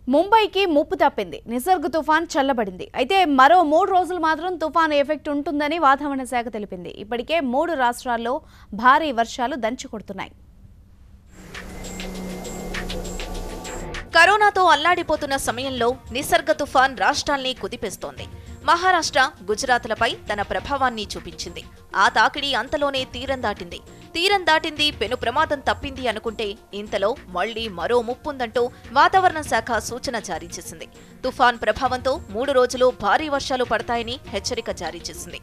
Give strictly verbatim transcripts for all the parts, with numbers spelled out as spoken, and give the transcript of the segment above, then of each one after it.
ముంబైకి ముప్పు తప్పింది. నిసర్గ తుఫాన్ చల్లబడింది. అయితే మరో మూడు రోజులు మాత్రం తుఫాన్ ఎఫెక్ట్ ఉంటుందని వాతావరణ శాఖ తెలిపింది. ఇప్పటికే మూడు రాష్ట్రాల్లో భారీ వర్షాలు దంచుకొడుతున్నాయి. కరోనాతో అల్లాడిపోతున్న సమయంలో నిసర్గ తుఫాన్ రాష్ట్రాల్ని కుదిపేస్తోంది. మహారాష్ట్ర, గుజరాత్లపై తన ప్రభావాన్ని చూపించింది. ఆ తాకిడి అంతలోనే తీరం దాటింది. తీరం దాటింది, పెను ప్రమాదం తప్పింది అనుకుంటే ఇంతలో మళ్లీ మరో ముప్పుందంటూ వాతావరణ శాఖ సూచన జారీ చేసింది. తుఫాన్ ప్రభావంతో మూడు రోజులు భారీ వర్షాలు పడతాయని హెచ్చరిక జారీ చేసింది.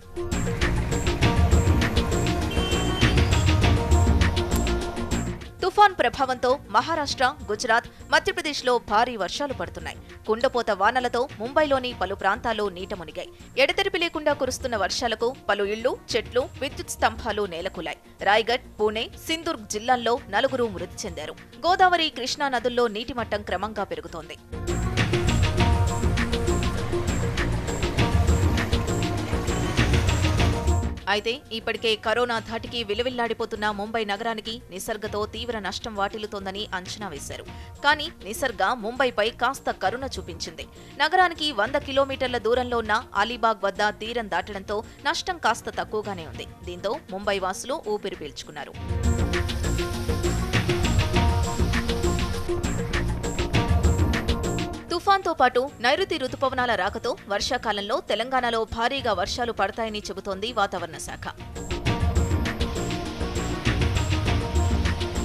తుఫాన్ ప్రభావంతో మహారాష్ట్ర, గుజరాత్, మధ్యప్రదేశ్లో భారీ వర్షాలు పడుతున్నాయి. కుండపోత వానలతో ముంబైలోని పలు ప్రాంతాలు నీట మునిగాయి. ఎడతెరిపి లేకుండా కురుస్తున్న వర్షాలకు పలు ఇళ్లు, చెట్లు, విద్యుత్ స్తంభాలు నేలకూలాయి. రాయ్గఢ్, పూణే, సింధుర్గ్ జిల్లాల్లో నలుగురు మృతి చెందారు. గోదావరి, కృష్ణా నదుల్లో నీటి మట్టం క్రమంగా పెరుగుతోంది. అయితే ఇప్పటికే కరోనా ధాటికి విలువిల్లాడిపోతున్న ముంబై నగరానికి నిసర్గతో తీవ్ర నష్టం వాటిల్లుతోందని అంచనా వేశారు. కానీ నిసర్గ ముంబైపై కాస్త కరుణ చూపించింది. నగరానికి వంద కిలోమీటర్ల దూరంలో ఉన్న అలీబాగ్ వద్ద తీరం దాటడంతో నష్టం కాస్త తక్కువగానే ఉంది. దీంతో ముంబై వాసులు ఊపిరి పీల్చుకున్నారు. తుఫాన్తో పాటు నైరుతి రుతుపవనాల రాకతో వర్షాకాలంలో తెలంగాణలో భారీగా వర్షాలు పడతాయని చెబుతోంది వాతావరణ శాఖ.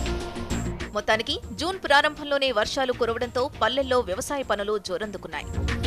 మొత్తానికి జూన్ ప్రారంభంలోనే వర్షాలు కురవడంతో పల్లెల్లో వ్యవసాయ పనులు జోరందుకున్నాయి.